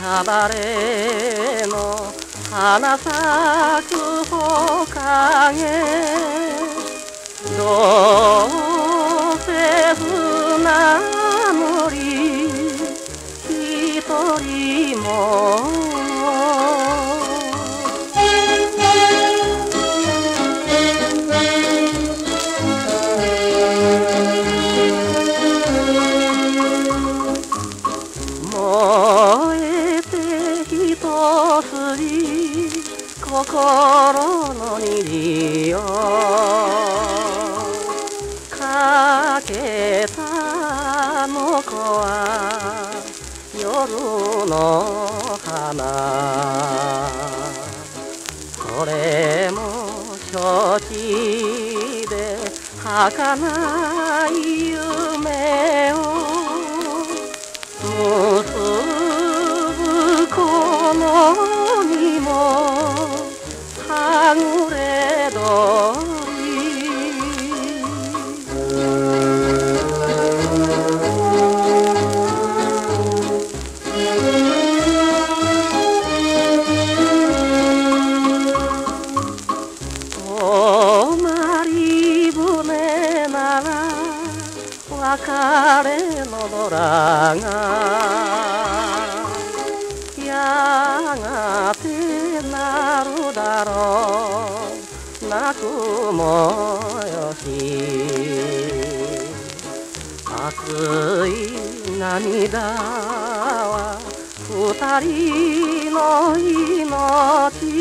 ばれの花咲くほかげどうせ船乗り一人も燃えてひとすり心の虹をかけたあの子は夜の花それも承知で儚い夢を結ぶこの身もはぐれ鳥泊まり船なら別れのドラがやがてなるだろう泣くもよし熱い涙は二人の命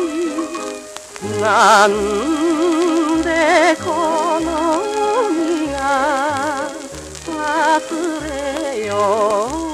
なんでこの身が忘れよう